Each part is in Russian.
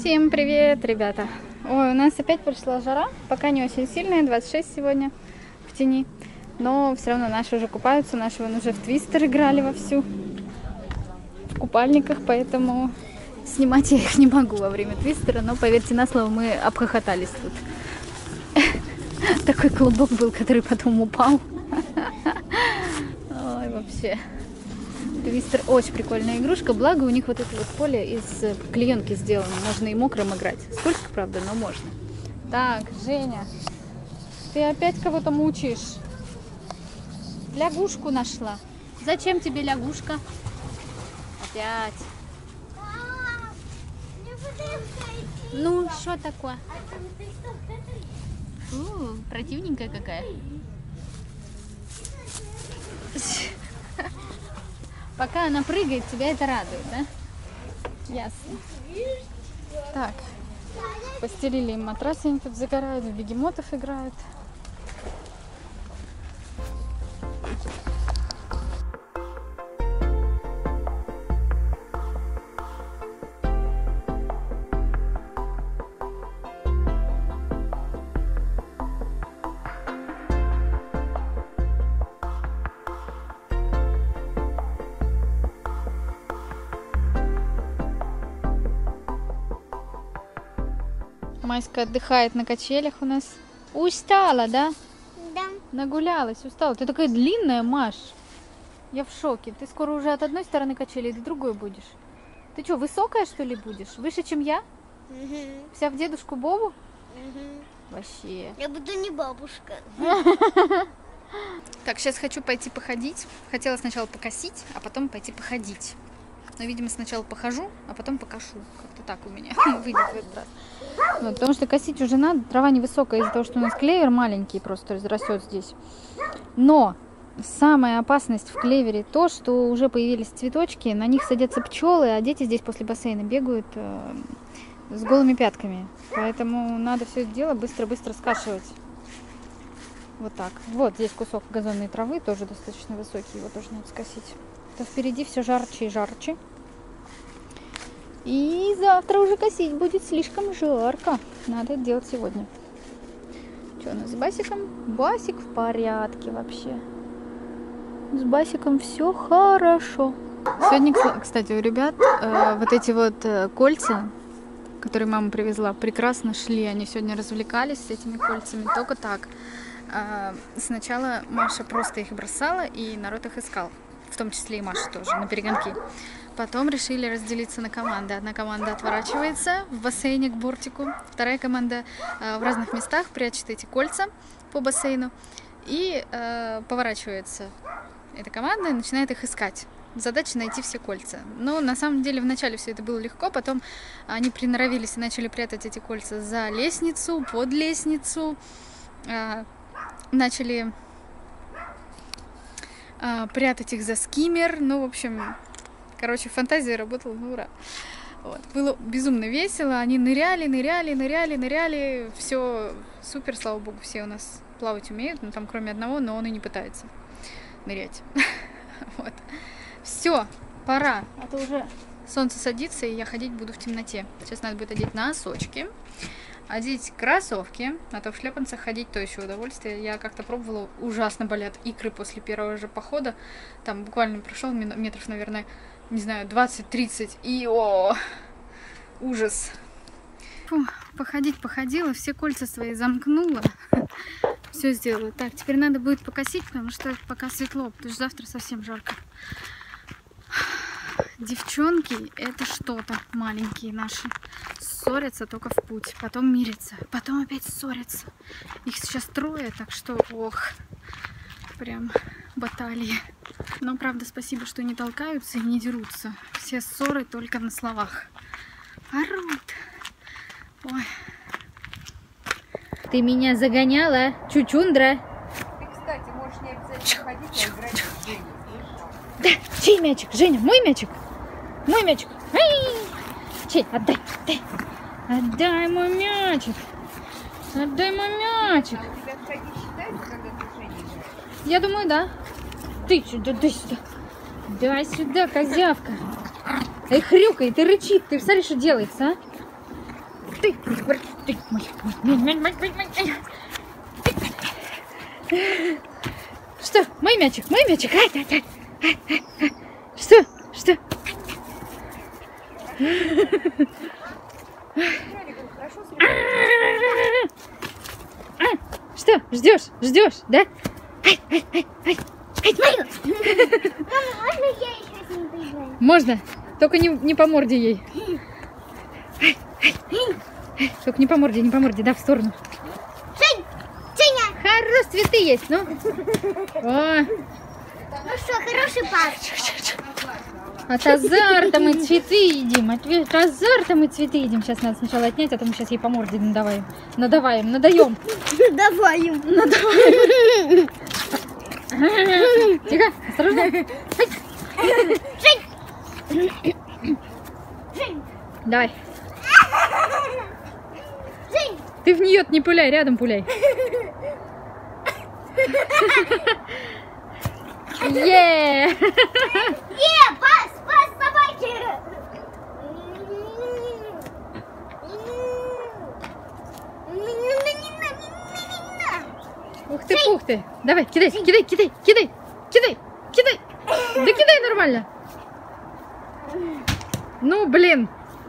Всем привет, ребята! Ой, у нас опять пришла жара, пока не очень сильная, 26 сегодня в тени. Но все равно наши уже купаются, наши вон уже в твистер играли вовсю, в купальниках, поэтому снимать я их не могу во время твистера, но поверьте на слово, мы обхохотались тут. Такой клубок был, который потом упал. Ой, вообще. Твистер очень прикольная игрушка, благо у них вот это вот поле из клеенки сделано, можно и мокрым играть. Сколько, правда, но можно. Так, Женя, ты опять кого-то мучаешь? Лягушку нашла. Зачем тебе лягушка? Опять. Ну, что такое? Фу, противненькая какая. Пока она прыгает, тебя это радует, да? Ясно. Так, постелили им матрасы, они тут загорают, в бегемотов играют. Майска отдыхает на качелях у нас. Устала, да? Да. Нагулялась, устала. Ты такая длинная, Маш. Я в шоке. Ты скоро уже от одной стороны качели до другой будешь. Ты что, высокая, что ли, будешь? Выше, чем я? Угу. Вся в дедушку Бобу? Угу. Вообще. Я буду не бабушка. Так, сейчас хочу пойти походить. Хотела сначала покосить, а потом пойти походить. Но, видимо, сначала похожу, а потом покошу. Как-то так у меня выйдет в этот раз. Вот, потому что косить уже надо. Трава невысокая из-за того, что у нас клевер маленький просто растет здесь. Но самая опасность в клевере то, что уже появились цветочки, на них садятся пчелы, а дети здесь после бассейна бегают с голыми пятками. Поэтому надо все это дело быстро-быстро скашивать. Вот так. Вот здесь кусок газонной травы, тоже достаточно высокий, его тоже надо скосить. То впереди все жарче и жарче. И завтра уже косить будет слишком жарко. Надо это делать сегодня. Что у нас с Басиком? Басик в порядке вообще. С Басиком все хорошо. Сегодня, кстати, у ребят вот эти вот кольца, которые мама привезла, прекрасно шли. Они сегодня развлекались с этими кольцами. Только так. Сначала Маша просто их бросала, и народ их искал. В том числе и Маша тоже, на перегонки. Потом решили разделиться на команды. Одна команда отворачивается в бассейне к бортику, вторая команда в разных местах прячет эти кольца по бассейну и поворачивается эта команда и начинает их искать. Задача найти все кольца. Но на самом деле вначале все это было легко, потом они приноровились и начали прятать эти кольца за лестницу, под лестницу, начали прятать их за скиммер. Ну, в общем, короче, фантазия работала на ура. Вот. Было безумно весело. Они ныряли. Все супер, слава богу, все у нас плавать умеют. Ну, там кроме одного, но он и не пытается нырять. Вот. Все, пора. А то уже солнце садится, и я ходить буду в темноте. Сейчас надо будет одеть носочки, одеть кроссовки, а то в шлепанцах ходить то еще удовольствие. Я как-то пробовала, ужасно болят икры после первого же похода. Там буквально прошел метров, наверное, не знаю, 20-30, и ужас. Фу, походила, все кольца свои замкнула. Все сделала. Так, теперь надо будет покосить, потому что пока светло, потому что завтра совсем жарко. Девчонки, это что-то, маленькие наши, ссорятся только в путь, потом мирятся, потом опять ссорятся. Их сейчас трое, так что, прям баталии. Но, правда, спасибо, что не толкаются и не дерутся. Все ссоры только на словах. Орут. Ой. Ты меня загоняла, чучундра. Ты, кстати, можешь не обязательно ходить, а играть с Женей. Да, чей мячик? Женя, мой мячик? Мой мячик. Чей? Отдай. Отдай мой мячик. Отдай мой мячик. А у тебя шаги считаются, когда ты с Женей играешь? Я думаю, да. Ты сюда, дай сюда. Дай сюда, козявка. Эй, хрюкает и рычит. Ты смотри, что делается, а? Ты, Что? Мой мячик, мой мячик. Что? Что? Что? Ждешь, да? Мама, можно я еще с ним поиграю? Можно. Только не по морде ей. Только не по морде, да, в сторону. Жень! Женя! Хорош, цветы есть, ну. О, Ну что, хороший пар. от азарта мы цветы едим. От азарта мы цветы едим. Сейчас надо сначала отнять, а то мы сейчас ей по морде надаем. Надаем. Давай им. Тихо, осторожно. Жень! Давай. Жень! Ты в нее не пуляй, рядом пуляй. Е! Пас собаки! Ух ты, пух ты. Давай, кидай. Да кидай нормально. Ну, блин.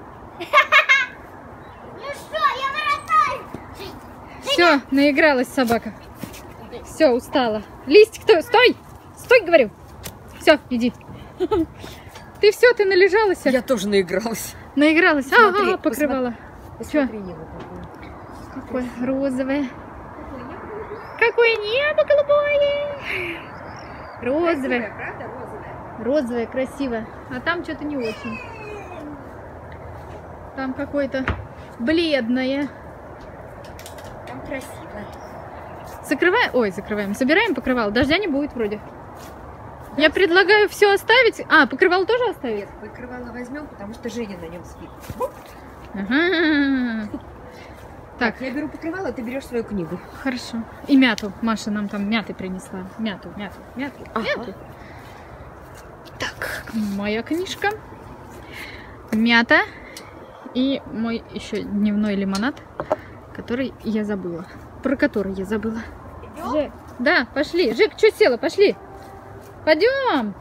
Ну что, я воротаю! Все, наигралась собака. Все, устала. Листик, стой! Стой, говорю. Все, иди. Ты все, ты належалась? Я тоже наигралась. Наигралась. Посмотри, покрывала. Посмотри, небо какое. Какое розовое. Какое небо голубое. Розовое. Красивая, правда, розовая? Розовое, красиво. А там что-то не очень. Там какое-то бледное. Там красиво. Закрываем. Собираем покрывало. Дождя не будет вроде. Я предлагаю все оставить. Покрывало тоже оставить? Нет, покрывало возьмем, потому что Женя на нем спит. Ага. Так, Я беру покрывало, ты берешь свою книгу. хорошо. И мяту. Маша нам там мяты принесла. Мяту. Ага. Так, моя книжка. Мята. И мой еще дневной лимонад, который я забыла. Про который я забыла. Жек, да, пошли. Жек, что села? Пошли. Пойдем.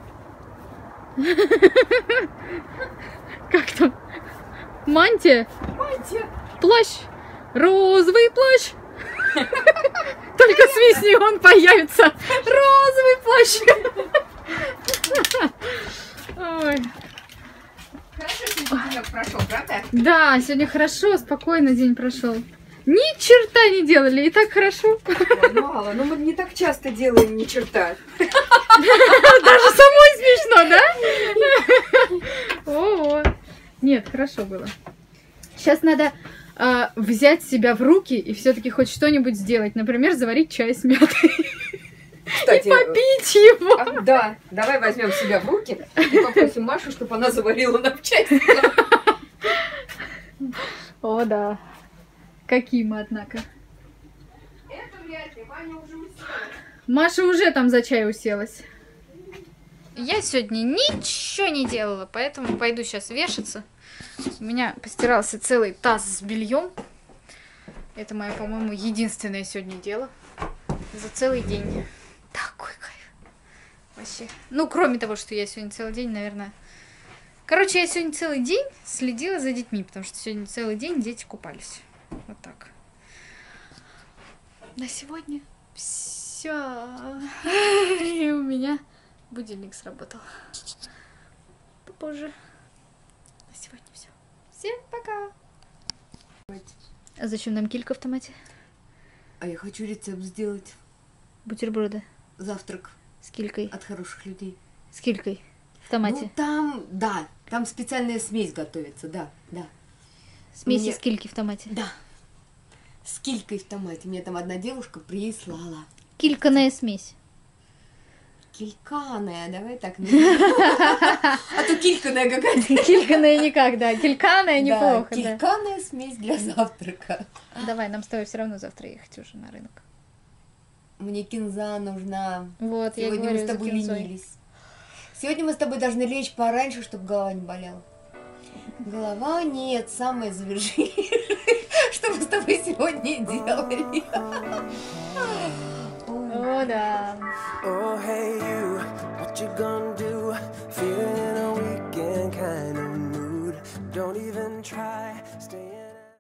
Как там? Мантия? Плащ. Розовый плащ. Только свистни, он появится. Розовый плащ. Ой. Хорошо, сегодня денек прошел, правда? Да, сегодня хорошо, спокойно день прошел. Ни черта не делали, и так хорошо. Ой, мало, но мы не так часто делаем ни черта. Даже самой смешно, да? О, нет, хорошо было. Сейчас надо взять себя в руки и все-таки хоть что-нибудь сделать. Например, заварить чай с мятой. Кстати, И попить его. да, давай возьмем себя в руки и попросим Машу, чтобы она заварила нам чай. О, да. Какие мы, однако. Это вряд ли, Ваня уже уселась. Маша уже там за чай уселась. Я сегодня ничего не делала, поэтому пойду сейчас вешаться. У меня постирался целый таз с бельем. Это мое, по-моему, единственное сегодня дело за целый день. Такой кайф. Вообще. Ну, кроме того, что я сегодня целый день, наверное... Короче, я сегодня целый день следила за детьми, потому что сегодня целый день дети купались. Вот так. На сегодня все. И у меня будильник сработал. Попозже. На сегодня все. Всем пока. А зачем нам килька в томате? А я хочу рецепт сделать. Бутерброды Завтрак с килькой. от хороших людей. С килькой. В томате. Ну, там, да, там специальная смесь готовится, да. Смесь мне- из кильки в томате. Да. С килькой в томате. Мне там одна девушка прислала. Кильканая смесь. Кильканая, давай так. А то кильканая какая-то. Кильканая никак, да. Кильканая Да, неплохо, да. кильканая смесь для завтрака. Давай, нам с тобой все равно завтра ехать уже на рынок. Мне кинза нужна. Вот, я Сегодня говорю, мы с за тобой кинзой. ленились. Сегодня мы с тобой должны лечь пораньше, чтобы голова не болела. Голова нет, самое завершение. что мы с тобой сегодня делали. О, да. Oh, hey, you, what you gonna